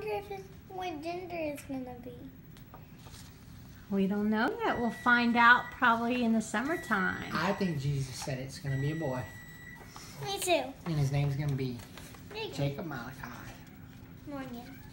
what gender it's gonna be. We don't know yet. We'll find out probably in the summertime. I think Jesus said it's going to be a boy. Me too. And his name's going to be Jacob Malachi. Morgan.